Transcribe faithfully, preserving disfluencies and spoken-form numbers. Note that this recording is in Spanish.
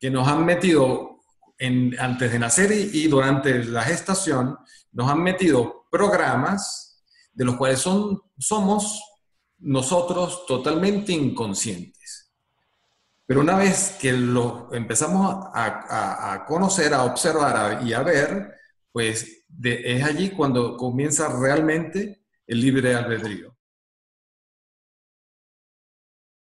que nos han metido en, antes de nacer y, y durante la gestación, nos han metido programas de los cuales son, somos nosotros totalmente inconscientes. Pero una vez que lo empezamos a, a, a conocer, a observar a, y a ver, pues de, es allí cuando comienza realmente el libre albedrío.